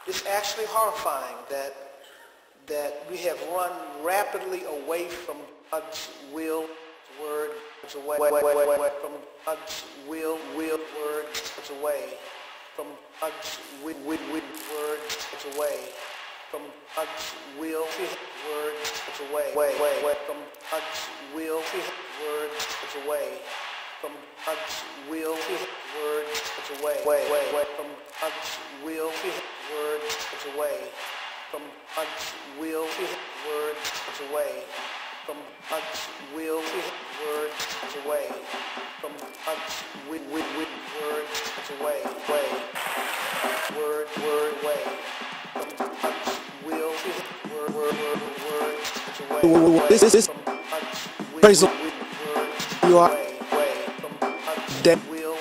It's actually horrifying that we have run rapidly away from God's will, word, away from God's will, word, away from God's word, away from God's will, word, away from God's will, word, away from God's will, word, away from God's will, word, away from God's will, word, away from God's will, word, away from God's word, away, word, away from God's will, word, away. This is praise the you are dead.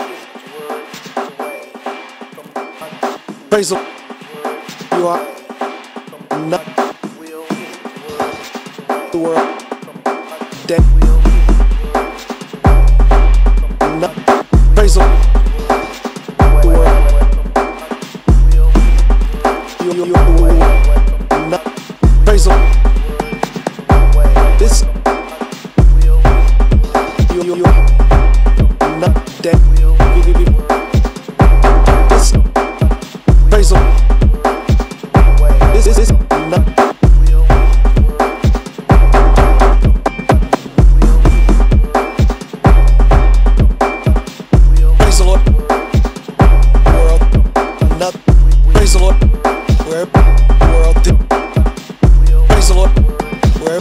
Praise the you are not the world dead. Not praise the world. You not praise the this you not dead. This praise the this is not praise the Lord world not praise the Lord where world did praise the Lord where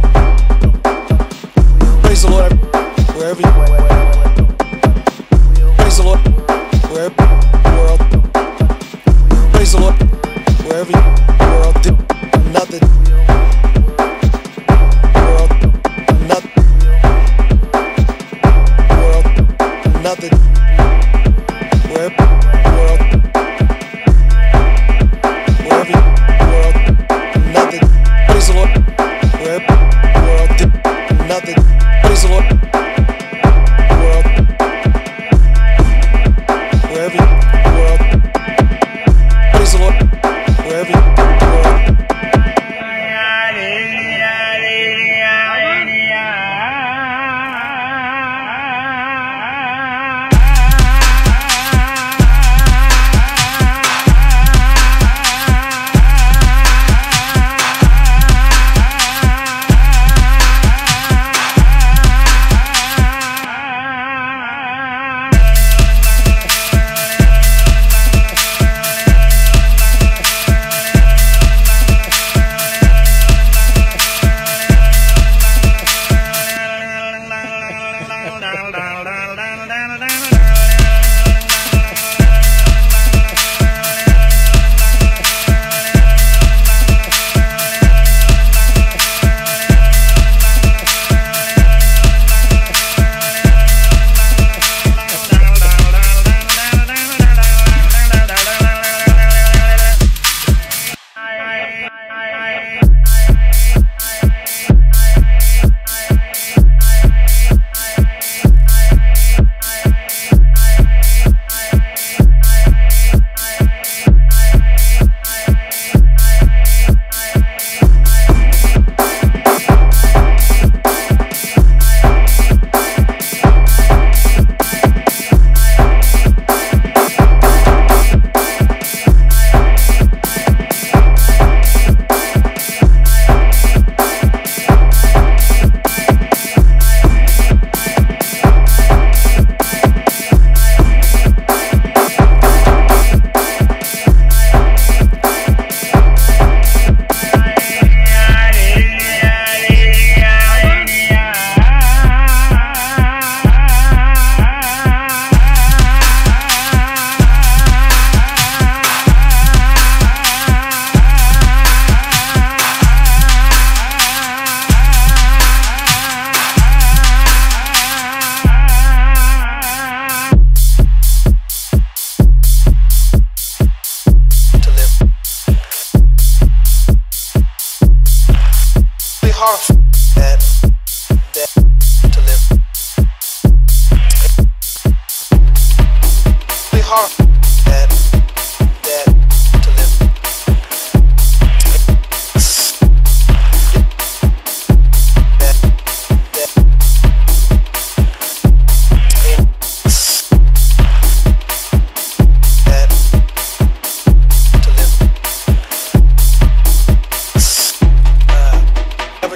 praise the Lord wherever you praise the Lord where world praise the Lord wherever you world did nothing world nothing world nothing where world wherever you world nothing praise the Lord where world did nothing praise the Lord world wherever you world praise the Lord wherever you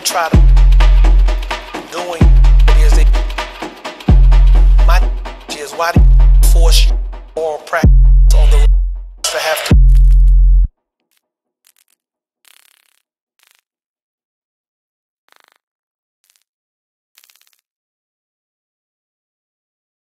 try to doing is they my is why they force you moral practice.